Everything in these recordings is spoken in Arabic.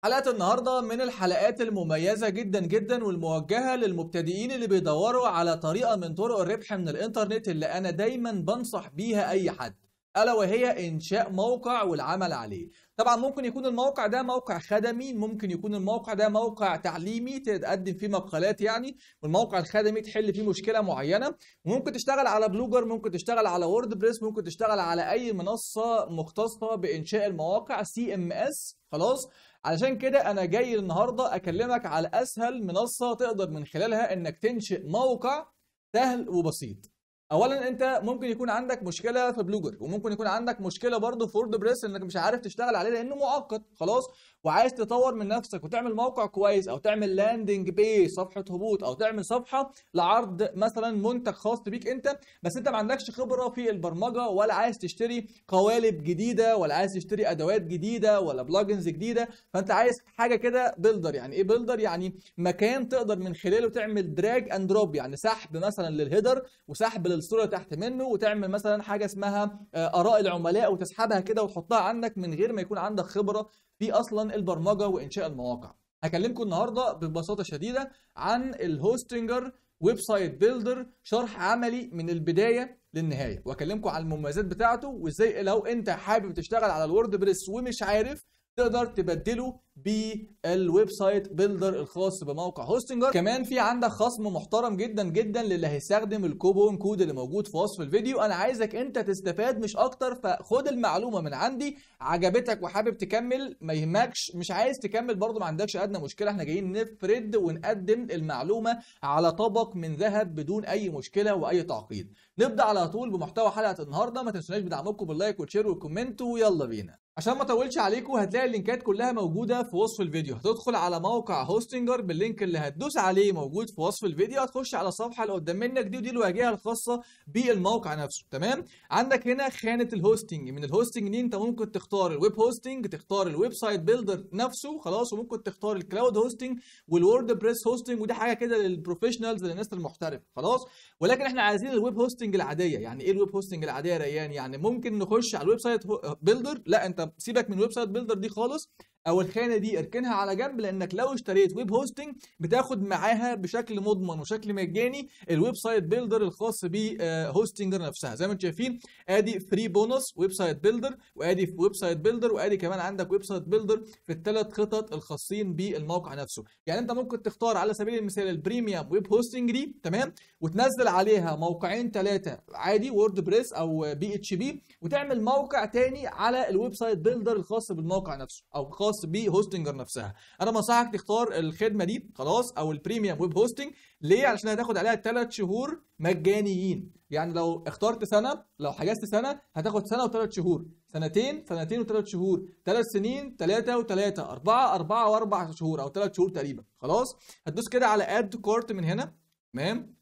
حلقة النهاردة من الحلقات المميزة جدا جدا والموجهة للمبتدئين اللي بيدوروا على طريقة من طرق الربح من الانترنت اللي انا دايما بنصح بيها اي حد، الا وهي انشاء موقع والعمل عليه. طبعا ممكن يكون الموقع ده موقع خدمي، ممكن يكون الموقع ده موقع تعليمي تقدم فيه مقالات يعني، والموقع الخدمي تحل فيه مشكلة معينة. وممكن تشتغل على بلوجر، ممكن تشتغل على ووردبريس، ممكن تشتغل على اي منصة مختصة بانشاء المواقع CMS. خلاص، علشان كده انا جاي النهارده اكلمك على اسهل منصه تقدر من خلالها انك تنشئ موقع سهل وبسيط. اولا انت ممكن يكون عندك مشكله في بلوجر، وممكن يكون عندك مشكله برضه في ووردبريس انك مش عارف تشتغل عليه لانه معقد. خلاص، وعايز تطور من نفسك وتعمل موقع كويس، او تعمل لاندنج بيج، صفحه هبوط، او تعمل صفحه لعرض مثلا منتج خاص بيك انت، بس انت ما عندكش خبره في البرمجه، ولا عايز تشتري قوالب جديده، ولا عايز تشتري ادوات جديده، ولا بلجنز جديده. فانت عايز حاجه كده بيلدر. يعني ايه بيلدر؟ يعني مكان تقدر من خلاله تعمل دراج اند دروب، يعني سحب مثلا للهيدر وسحب للصوره تحت منه، وتعمل مثلا حاجه اسمها اراء العملاء وتسحبها كده وتحطها عندك من غير ما يكون عندك خبره في اصلا البرمجه وانشاء المواقع. هكلمكم النهارده ببساطه شديده عن الهوستنجر ويب سايت بيلدر، شرح عملي من البدايه للنهايه، واكلمكم عن المميزات بتاعته وازاي لو انت حابب تشتغل على الووردبريس ومش عارف تقدر تبدله بالويب سايت بيلدر الخاص بموقع هوستنجر. كمان في عندك خصم محترم جدا جدا للي هيستخدم الكوبون كود اللي موجود في وصف الفيديو. انا عايزك انت تستفاد مش اكتر، فخد المعلومه من عندي، عجبتك وحابب تكمل ما يهمكش، مش عايز تكمل برضو ما عندكش ادنى مشكله. احنا جايين نفرد ونقدم المعلومه على طبق من ذهب بدون اي مشكله واي تعقيد. نبدا على طول بمحتوى حلقه النهارده. ما تنسوناش بدعمكم باللايك والشير والكومنت، ويلا بينا. عشان ما اطولش عليكم، هتلاقي اللينكات كلها موجوده في وصف الفيديو. هتدخل على موقع هوستنجر باللينك اللي هتدوس عليه موجود في وصف الفيديو، هتخش على الصفحه اللي قدام منك دي، ودي الواجهه الخاصه بالموقع نفسه. تمام، عندك هنا خانه الهوستنج. من الهوستنج دي انت ممكن تختار الويب هوستنج، تختار الويب سايت بيلدر نفسه. خلاص، وممكن تختار الكلاود هوستنج والووردبريس هوستنج، ودي حاجه كده للبروفيشنالز، للناس المحترفه. خلاص، ولكن احنا عايزين الويب هوستنج العاديه. يعني ايه الويب هوستنج العاديه يا ريان؟ يعني ممكن نخش على الويب سايت بيلدر؟ لا، انت سيبك من ويب سايت بيلدر دي خالص، او الخانه دي اركنها على جنب، لانك لو اشتريت ويب هوستنج بتاخد معاها بشكل مضمن وشكل مجاني الويب سايت بيلدر الخاص بهوستنجر نفسها. زي ما انتم شايفين، ادي فري بونص ويب سايت بيلدر، وادي ويب سايت بيلدر، وادي كمان عندك ويب سايت بيلدر في الثلاث خطط الخاصين بالموقع نفسه. يعني انت ممكن تختار على سبيل المثال البريميوم ويب هوستنج دي، تمام، وتنزل عليها موقعين ثلاثه عادي، ووردبريس او PHP، وتعمل موقع تاني على الويب سايت بيلدر الخاص بالموقع نفسه او خاص بهوستنجر نفسها. انا بنصحك تختار الخدمه دي، خلاص، او البريميوم ويب هوستنج. ليه؟ علشان هتاخد عليها 3 شهور مجانيين. يعني لو اخترت سنه، لو حجزت سنه هتاخد سنه و3 شهور، سنتين و3 شهور، 3 سنين 3 و3، 4 و4 شهور، او 3 شهور تقريبا. خلاص، هتدوس كده على اد كورت من هنا، تمام،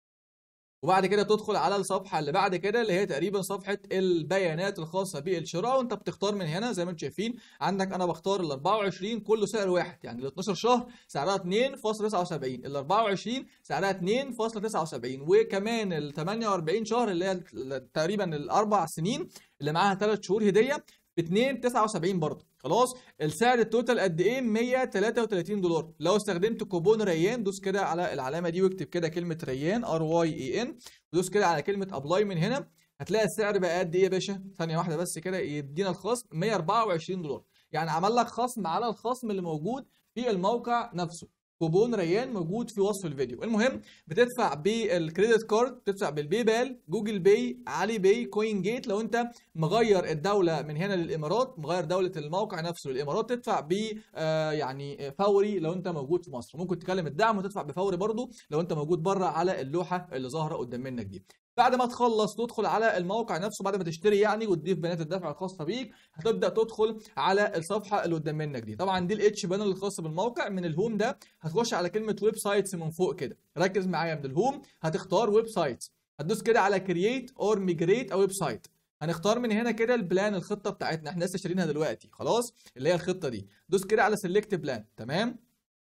وبعد كده تدخل على الصفحه اللي بعد كده اللي هي تقريبا صفحه البيانات الخاصه بالشراء. وانت بتختار من هنا زي ما انتم شايفين، عندك انا بختار ال 24 كله سعر واحد، يعني ال 12 شهر سعرها 2.79، ال 24 سعرها 2.79، وكمان ال 48 شهر اللي هي تقريبا الاربع سنين اللي معاها 3 شهور هديه ب 2.79 برضه. خلاص، السعر التوتال قد ايه؟ 133 دولار. لو استخدمت كوبون ريان، دوس كده على العلامه دي واكتب كده كلمه ريان RYAN، ودوس كده على كلمه ابلاي من هنا، هتلاقي السعر بقى قد ايه يا باشا؟ ثانيه واحده بس كده يدينا الخصم 124 دولار. يعني عمل لك خصم على الخصم اللي موجود في الموقع نفسه. كوبون ريان موجود في وصف الفيديو. المهم، بتدفع بالكريدت كارد، بتدفع بالباي بال، جوجل باي، علي باي، كوين جيت. لو انت مغير الدوله من هنا للامارات، مغير دوله الموقع نفسه للامارات، تدفع ب يعني فوري لو انت موجود في مصر. ممكن تكلم الدعم وتدفع بفوري برضو لو انت موجود بره على اللوحه اللي ظاهره قدام منك دي. بعد ما تخلص تدخل على الموقع نفسه، بعد ما تشتري يعني وتضيف بيانات الدفع الخاصه بيك، هتبدا تدخل على الصفحه اللي قدام منك دي. طبعا دي الاتش بانل الخاص بالموقع. من الهوم ده هتخش على كلمه ويب سايتس من فوق كده، ركز معايا. من الهوم هتختار ويب سايتس، هتدوس كده على كرييت اور ميجريت او ويب سايت. هنختار من هنا كده البلان، الخطه بتاعتنا احنا لسه شارينها دلوقتي، خلاص، اللي هي الخطه دي. دوس كده على سيلكت بلان، تمام.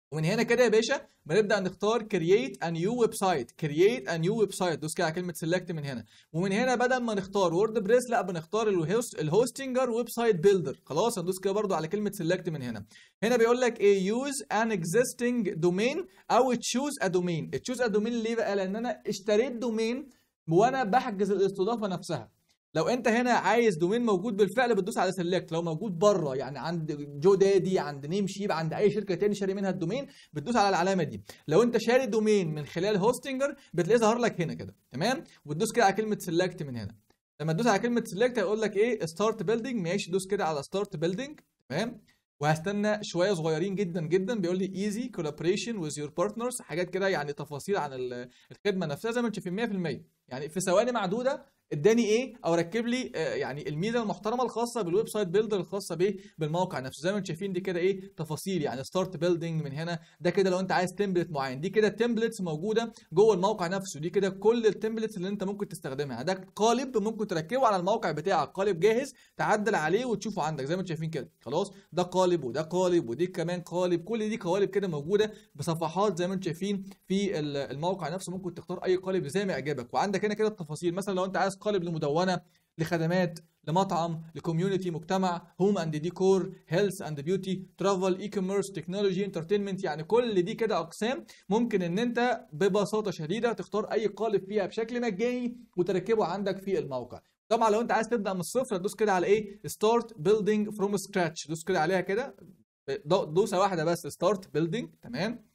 ومن هنا كده يا باشا بنبدا نختار كرييت ا نيو ويب سايت، كرييت ا نيو ويب سايت، دوس كده على كلمه سيلكت من هنا. ومن هنا بدل ما نختار وورد بريس لا بنختار الهوستنجر ويب سايت بيلدر. خلاص هندوس كده برده على كلمه سيلكت من هنا. هنا بيقول لك ايه، يوز ان اكزيستنج دومين او تشوز ا دومين. تشوز ا دومين ليه بقى؟ لان انا اشتريت دومين وانا بحجز الاستضافه نفسها. لو انت هنا عايز دومين موجود بالفعل بتدوس على سيلكت، لو موجود بره يعني عند جو دادي، عند نيم شيب، عند اي شركه تاني شاري منها الدومين بتدوس على العلامه دي. لو انت شاري دومين من خلال هوستنجر بتلاقيه ظهر لك هنا كده، تمام؟ وتدوس كده على كلمه سيلكت من هنا. لما تدوس على كلمه سيلكت هيقول لك ايه، ستارت بيلدينج. ماشي، دوس كده على ستارت بيلدينج، تمام. وهستنى شويه صغيرين جدا جدا. بيقول لي ايزي كولابوريشن وذ يور بارتنرز، حاجات كده يعني تفاصيل عن الخدمه نفسها زي ما انتم شايفين 100%. يعني في ثواني معدوده اداني ايه، او ركب لي يعني الميزه المحترمه الخاصه بالويب سايت بيلدر الخاصه بايه، بالموقع نفسه. زي ما انتم شايفين دي كده ايه، تفاصيل يعني ستارت بيلدينج من هنا. ده كده لو انت عايز تمبلت معين، دي كده تمبلتس موجوده جوه الموقع نفسه. دي كده كل التمبلتس اللي انت ممكن تستخدمها. ده قالب ممكن تركبه على الموقع بتاعك، قالب جاهز تعدل عليه وتشوفه عندك زي ما انتم شايفين كده. خلاص ده قالب وده قالب ودي كمان قالب، كل دي قوالب كده موجوده بصفحات زي ما انتم شايفين في الموقع نفسه. ممكن تختار اي قالب زي ما يعجبك. وعندك هنا كده التفاصيل، مثلا لو انت عايز قالب لمدونه، لخدمات، لمطعم، لكوميونتي، مجتمع، هوم اند ديكور، هيلث اند بيوتي، ترافل، اي كوميرس، تكنولوجي، انترتينمنت، يعني كل دي كده اقسام ممكن ان انت ببساطه شديده تختار اي قالب فيها بشكل مجاني وتركبه عندك في الموقع. طبعا لو انت عايز تبدا من الصفر تدوس كده على ايه، ستارت بيلدينج فروم سكراتش. دوس كده عليها كده دوسه واحده بس، ستارت بيلدينج، تمام.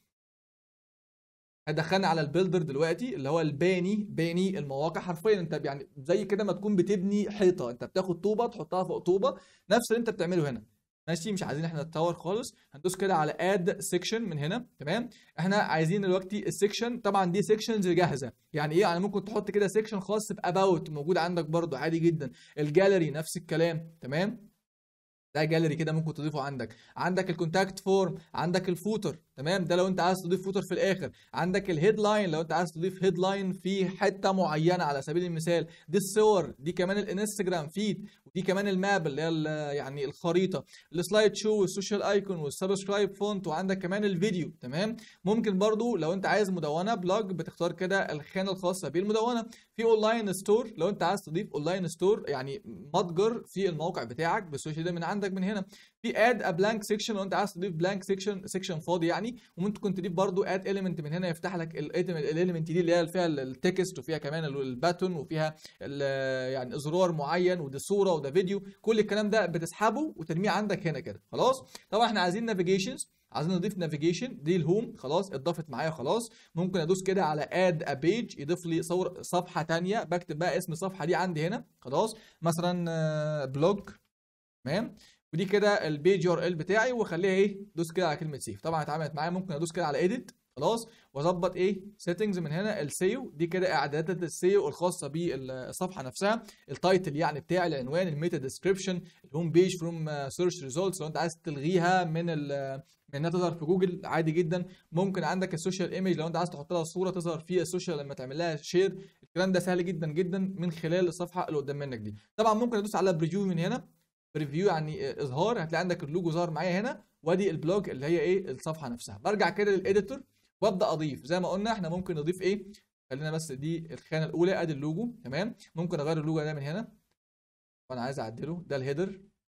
هدخلنا على البيلدر دلوقتي اللي هو باني المواقع. حرفيا انت يعني زي كده ما تكون بتبني حيطه، انت بتاخد طوبه تحطها فوق طوبه، نفس اللي انت بتعمله هنا. ماشي، مش عايزين احنا نتطور خالص. هندوس كده على اد سيكشن من هنا، تمام. احنا عايزين دلوقتي السيكشن، طبعا دي سيكشنز جاهزه. يعني ايه؟ يعني ممكن تحط كده سيكشن خاص باباوت موجود عندك برضو عادي جدا. الجاليري نفس الكلام، تمام. ده جاليري كده ممكن تضيفه عندك الكونتاكت فورم، عندك الفوتر، تمام. ده لو انت عايز تضيف فوتر في الاخر. عندك الهيدلاين لو انت عايز تضيف هيدلاين في حته معينه على سبيل المثال. دي الصور، دي كمان الانستجرام فيد، ودي كمان الماب اللي هي يعني الخريطه، السلايد شو والسوشيال ايكون والسبسكرايب فونت، وعندك كمان الفيديو، تمام. ممكن برضو لو انت عايز مدونه بلوج بتختار كده الخانه الخاصه بالمدونه. في اونلاين ستور لو انت عايز تضيف اونلاين ستور يعني متجر في الموقع بتاعك بالسوشيال ده من عندك من هنا. في اد ا بلانك سيكشن لو انت عايز تضيف بلانك سيكشن فاضي يعني. وممكن تضيف برضو اد اليمنت من هنا يفتح لك الاليمنت دي اللي هي فيها التكست وفيها كمان الباتون وفيها يعني زرار معين، وده صوره وده فيديو. كل الكلام ده بتسحبه وترميه عندك هنا كده. خلاص طبعا احنا عايزين نافيجيشنز، عايزين نضيف نافيجيشن. دي الهوم خلاص اتضافت معايا خلاص. ممكن ادوس كده على اد ا بيج يضيف لي صفحه ثانيه. بكتب بقى اسم الصفحه دي عندي هنا خلاص، مثلا بلوج، تمام. ودي كده البيج ار ال بتاعي، واخليها ايه، دوس كده على كلمه سيف. طبعا اتعملت معايا. ممكن ادوس كده على ايديت خلاص، واظبط ايه سيتنجز من هنا. السيو دي كده اعدادات السيو الخاصه بالصفحه نفسها. التايتل يعني بتاعي، العنوان، الميتا ديسكريبشن، الهوم بيج فروم سيرش ريزولتس لو انت عايز تلغيها من انها تظهر في جوجل عادي جدا. ممكن عندك السوشيال ايمج لو انت عايز تحط لها صوره تظهر في السوشيال لما تعمل لها شير. الكلام ده سهل جدا جدا من خلال الصفحه اللي قدام منك دي. طبعا ممكن ادوس على بريفيو من هنا، بريفيو يعني اظهار. هتلاقي عندك اللوجو ظهر معايا هنا، وادي البلوج اللي هي ايه الصفحه نفسها. برجع كده للاديتور وابدا اضيف. زي ما قلنا احنا ممكن نضيف ايه، خلينا بس دي الخانه الاولى، ادي اللوجو، تمام. ممكن اغير اللوجو ده من هنا وانا عايز اعدله. ده الهيدر،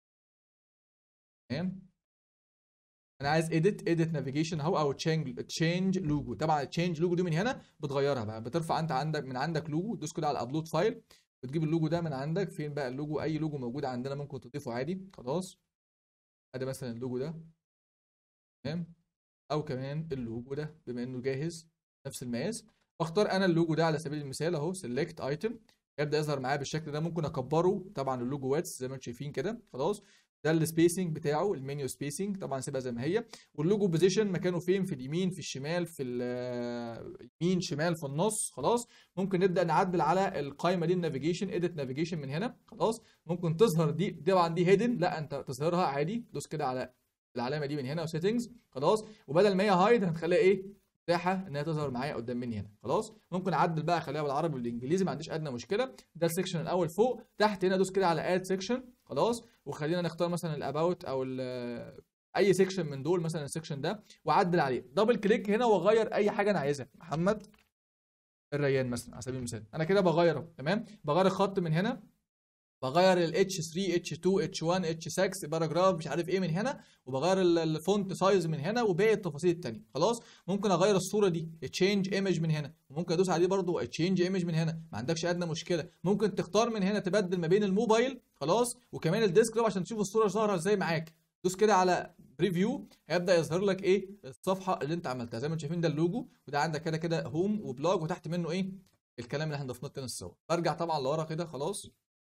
تمام. انا عايز اديت نافيجيشن اهو، او تشينج لوجو. طبعا التشينج لوجو دي من هنا بتغيرها بقى، بترفع انت عندك من عندك لوجو، تدوس كده على ابلود فايل وتجيب اللوجو ده من عندك. فين بقى اللوجو؟ اي لوجو موجود عندنا ممكن تضيفه عادي خلاص. ادي مثلا اللوجو ده، تمام. او كمان اللوجو ده بما انه جاهز نفس المقاس. واختار انا اللوجو ده على سبيل المثال اهو، سيلكت ايتم، يبدا يظهر معايا بالشكل ده. ممكن اكبره طبعا اللوجو واتس زي ما انتم شايفين كده خلاص. ده السبيسنج بتاعه، المنيو سبيسنج طبعا سيبها زي ما هي. واللوجو بوزيشن مكانه فين، في اليمين، في الشمال، في اليمين، شمال، في النص خلاص. ممكن نبدا نعدل على القائمه دي، النافيجيشن، اديت نافيجيشن من هنا خلاص. ممكن تظهر دي طبعا دي هيدن، لا انت تظهرها عادي. دوس كده على العلامه دي من هنا وسيتنجز خلاص. وبدل ما هي هايد هنخليها ايه، متاحه انها تظهر معايا قدام مني هنا خلاص. ممكن اعدل بقى اخليها بالعربي والانجليزي، ما عنديش ادنى مشكله. ده السكشن الاول فوق. تحت هنا دوس كده على اد سكشن خلاص. وخلينا نختار مثلا الاباوت او اي سيكشن من دول، مثلا السيكشن ده، واعدل عليه. دبل كليك هنا واغير اي حاجه انا عايزها. محمد الريان مثلا على سبيل المثال، انا كده بغيره. تمام، بغير الخط من هنا، بغير ال H3 H2 H1 H6 باراجراف مش عارف ايه من هنا، وبغير الفونت سايز من هنا، وباقي التفاصيل التانية. خلاص، ممكن اغير الصوره دي تشينج ايمج من هنا، وممكن ادوس عليه برضو تشينج ايمج من هنا، ما عندكش ادنى مشكله. ممكن تختار من هنا تبدل ما بين الموبايل، خلاص، وكمان الديسكتوب عشان تشوف الصوره ظاهره ازاي معاك. دوس كده على بريفيو، هيبدا يظهر لك ايه الصفحه اللي انت عملتها. زي ما انتم شايفين ده اللوجو، وده عندك كده كده هوم وبلوج، وتحت منه ايه الكلام اللي احنا ضفناه كده الصور. برجع طبعا لورا كده، خلاص،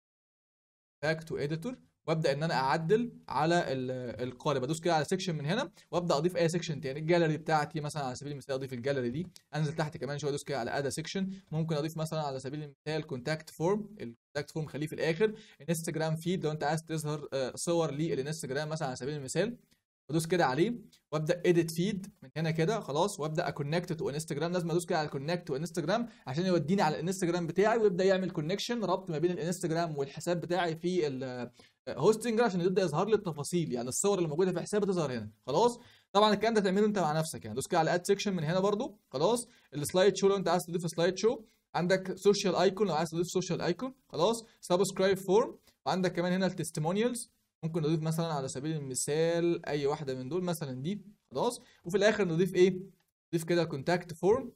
باك تو اديتور، وابدا ان انا اعدل على القالب. ادوس كده على سيكشن من هنا، وابدا اضيف اي سيكشن تاني. الجاليري بتاعتي مثلا على سبيل المثال اضيف الجاليري دي. انزل تحت كمان شويه، ادوس كده على اد سيكشن. ممكن اضيف مثلا على سبيل المثال كونتاكت فورم. الكونتاكت فورم خليه في الاخر. انستجرام فيد لو انت عايز تظهر صور للانستجرام مثلا على سبيل المثال، بدوس كده عليه وابدا اديت فيد من هنا كده، خلاص، وابدا اكونكت تو انستجرام. لازم ادوس كده على كونكت تو انستجرام عشان يوديني على الانستجرام بتاعي، ويبدا يعمل كونكشن، ربط ما بين الانستجرام والحساب بتاعي في الهوستنج، عشان يبدا يظهر لي التفاصيل، يعني الصور اللي موجوده في حسابي تظهر هنا. خلاص، طبعا الكلام ده تعمله انت مع نفسك. يعني دوس كده على اد سيكشن من هنا برده، خلاص. السلايد شو لو انت عايز تضيف سلايد شو، عندك سوشيال ايكون لو عايز تضيف سوشيال ايكون، خلاص. سبسكرايب فورم، وعندك كمان هنا التستيمونيالز. ممكن نضيف مثلا على سبيل المثال اي واحده من دول، مثلا دي، خلاص. وفي الاخر نضيف ايه، نضيف كده كونتاكت فورم،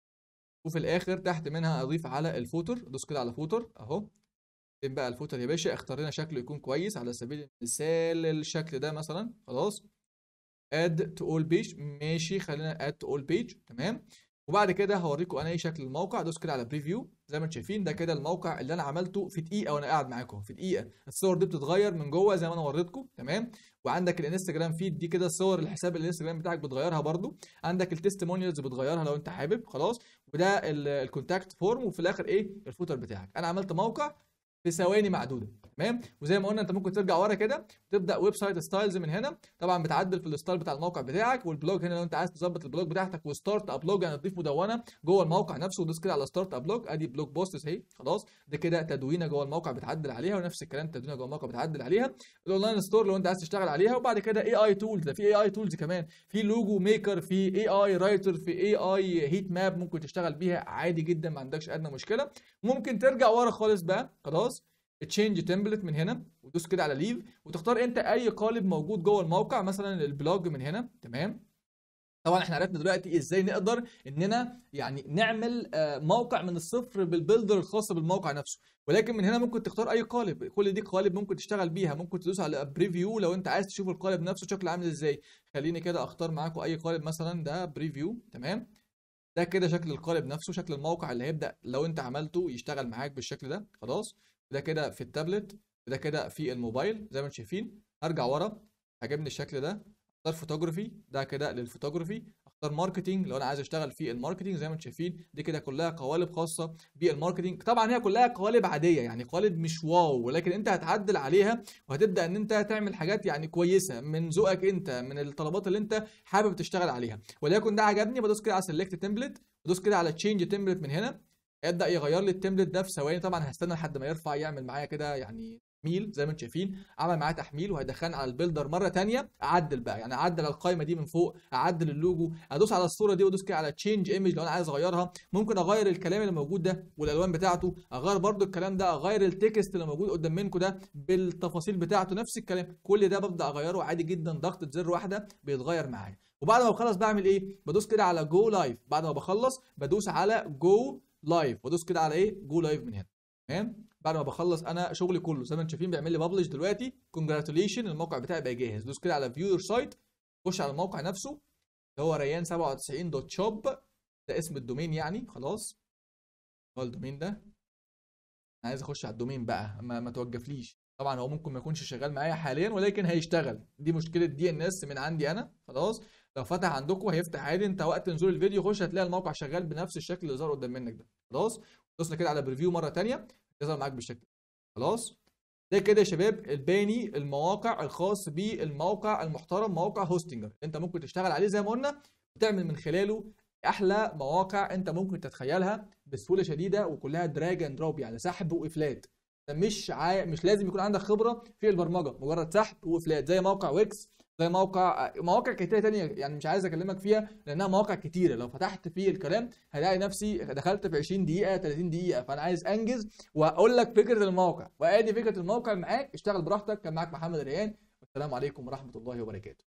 وفي الاخر تحت منها اضيف على الفوتر. ادوس كده على فوتر اهو. فين بقى الفوتر يا باشا؟ اختار لنا شكله يكون كويس، على سبيل المثال الشكل ده مثلا، خلاص. اد تو اول بيج، ماشي، خلينا اد تو اول بيج، تمام. وبعد كده هوريكم انا ايه شكل الموقع. دوس كده على بريفيو. زي ما انتم شايفين ده كده الموقع اللي انا عملته في دقيقه وانا قاعد معاكم. في دقيقه الصور دي بتتغير من جوه زي ما انا وريتكم، تمام. وعندك الانستجرام فيد دي كده صور الحساب الانستجرام بتاعك بتغيرها برده. عندك التستيمونيالز بتغيرها لو انت حابب، خلاص. وده الكونتاكت فورم، وفي الاخر ايه الفوتر بتاعك. انا عملت موقع في ثواني معدوده، تمام. وزي ما قلنا انت ممكن ترجع ورا كده، تبدا ويب سايت ستايلز من هنا. طبعا بتعدل في الستايل بتاع الموقع بتاعك. والبلوج هنا لو انت عايز تظبط البلوج بتاعتك. وستارت ابلوج يعني تضيف مدونه جوه الموقع نفسه. ودوس كده على ستارت ابلوج، ادي بلوج بوستس اهي، خلاص. ده كده تدوينه جوه الموقع بتعدل عليها، ونفس الكلام تدوينه جوه الموقع بتعدل عليها. الاونلاين ستور لو انت عايز تشتغل عليها. وبعد كده اي اي تولز، ده في اي اي تولز كمان، في لوجو ميكر، في اي اي رايتر، في اي اي هيت ماب، ممكن تشتغل بيها عادي جدا، ما عندكش ادنى مشكله. ممكن ترجع ورا خالص بقى، خلاص. تشينج تمبلت من هنا، وتدوس كده على ليف، وتختار انت اي قالب موجود جوه الموقع، مثلا البلوج من هنا، تمام. طبعا احنا عرفنا دلوقتي ازاي نقدر اننا يعني نعمل موقع من الصفر بالبيلدر الخاص بالموقع نفسه. ولكن من هنا ممكن تختار اي قالب، كل دي قوالب ممكن تشتغل بيها. ممكن تدوس على بريفيو لو انت عايز تشوف القالب نفسه شكله عامل ازاي. خليني كده اختار معاكم اي قالب، مثلا ده بريفيو، تمام. ده كده شكل القالب نفسه، شكل الموقع اللي هيبدأ لو انت عملته يشتغل معاك بالشكل ده، خلاص. ده كده في التابلت، وده كده في الموبايل زي ما انتم شايفين. هرجع ورا، عجبني الشكل ده. اختار فوتوغرافي، ده كده للفوتوغرافي. اختار ماركتينج لو انا عايز اشتغل في الماركتينج. زي ما انتم شايفين دي كده كلها قوالب خاصه بالماركتينج. طبعا هي كلها قوالب عاديه، يعني قوالب مش واو، ولكن انت هتعدل عليها، وهتبدا ان انت تعمل حاجات يعني كويسه من ذوقك انت، من الطلبات اللي انت حابب تشتغل عليها. وليكن ده عجبني، بدوس كده على سيلكت تمبلت، بدوس كده على تشينج تمبلت من هنا. يبدا يغير لي التمبلت ده في ثواني. طبعا هستنى لحد ما يرفع، يعمل معايا كده يعني تحميل. زي ما انتم شايفين عمل معايا تحميل، وهيدخلني على البيلدر مره ثانيه. اعدل بقى، يعني اعدل القائمه دي من فوق، اعدل اللوجو، ادوس على الصوره دي، وادوس كده على تشينج ايمج لو انا عايز اغيرها. ممكن اغير الكلام اللي موجود ده والالوان بتاعته، اغير برده الكلام ده، اغير التكست اللي موجود قدام منكم ده بالتفاصيل بتاعته، نفس الكلام. كل ده ببدا اغيره عادي جدا، ضغطه زر واحده بيتغير معايا. وبعد ما بخلص بعمل ايه؟ بدوس كده على جو لايف. بعد ما بخلص بدوس على جو لايف، وادوس كده على ايه؟ جو لايف من هنا، تمام. بعد ما بخلص انا شغلي كله زي ما انتم شايفين بيعمل لي ببلش دلوقتي. كونجراتوليشن، الموقع بتاعي بقى جاهز. دوس كده على فيو يور سايت، خش على الموقع نفسه اللي هو ريان97.shop، ده اسم الدومين يعني، خلاص. هو الدومين ده، انا عايز اخش على الدومين بقى، ما توقفليش. طبعا هو ممكن ما يكونش شغال معايا حاليا، ولكن هيشتغل. دي مشكله دي ان اس من عندي انا، خلاص. لو فتح عندكم هيفتح عادي. انت وقت نزول الفيديو خش هتلاقي الموقع شغال بنفس الشكل اللي ظهر قدام منك ده، خلاص. دوسنا كده على بريفيو مره ثانيه، يظهر معاك بالشكل ده، خلاص. ده كده يا شباب الباني المواقع الخاص بالموقع المحترم، موقع هوستنجر. انت ممكن تشتغل عليه زي ما قلنا، وتعمل من خلاله احلى مواقع انت ممكن تتخيلها بسهوله شديده، وكلها دراج اند دروب، يعني سحب وافلات. مش لازم يكون عندك خبره في البرمجه، مجرد سحب وفلات زي موقع ويكس، زي مواقع كتيره تانية يعني مش عايز اكلمك فيها لانها مواقع كتيره، لو فتحت فيه الكلام هلاقي نفسي دخلت في 20 دقيقه 30 دقيقه، فانا عايز انجز واقول لك فكره الموقع، وادي فكره الموقع معاك، اشتغل براحتك. كان معاك محمد ريان، والسلام عليكم ورحمه الله وبركاته.